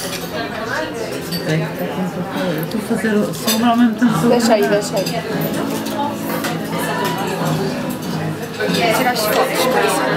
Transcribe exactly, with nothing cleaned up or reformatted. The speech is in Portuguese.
É, tá eu estou a fazer sombra ao mesmo tempo. Deixa aí, deixa aí. Tirar as fotos,